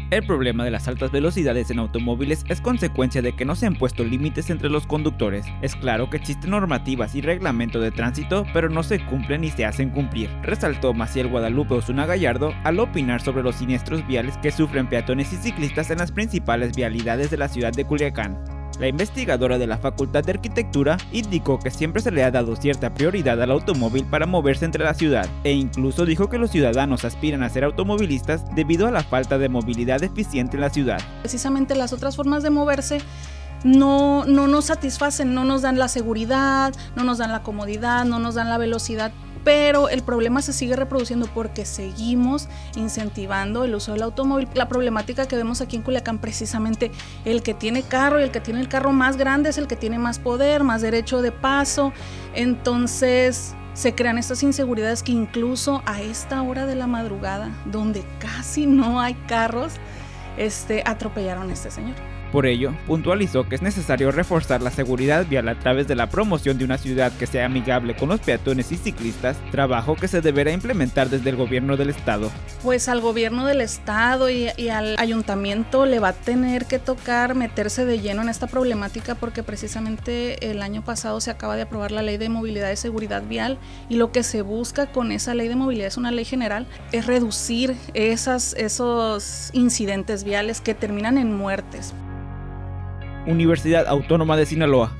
El problema de las altas velocidades en automóviles es consecuencia de que no se han puesto límites entre los conductores. Es claro que existen normativas y reglamento de tránsito, pero no se cumplen ni se hacen cumplir, resaltó Maciel Guadalupe Osuna Gallardo al opinar sobre los siniestros viales que sufren peatones y ciclistas en las principales vialidades de la ciudad de Culiacán. La investigadora de la Facultad de Arquitectura indicó que siempre se le ha dado cierta prioridad al automóvil para moverse entre la ciudad, e incluso dijo que los ciudadanos aspiran a ser automovilistas debido a la falta de movilidad eficiente en la ciudad. Precisamente las otras formas de moverse no nos satisfacen, no nos dan la seguridad, no nos dan la comodidad, no nos dan la velocidad. Pero el problema se sigue reproduciendo porque seguimos incentivando el uso del automóvil. La problemática que vemos aquí en Culiacán, precisamente el que tiene carro y el que tiene el carro más grande es el que tiene más poder, más derecho de paso. Entonces se crean estas inseguridades que incluso a esta hora de la madrugada, donde casi no hay carros, atropellaron a este señor. Por ello, puntualizó que es necesario reforzar la seguridad vial a través de la promoción de una ciudad que sea amigable con los peatones y ciclistas, trabajo que se deberá implementar desde el gobierno del estado. Pues al gobierno del estado y al ayuntamiento le va a tener que tocar meterse de lleno en esta problemática porque precisamente el año pasado se acaba de aprobar la Ley de Movilidad y Seguridad Vial y lo que se busca con esa Ley de Movilidad, es una ley general, es reducir esos incidentes viales que terminan en muertes. Universidad Autónoma de Sinaloa.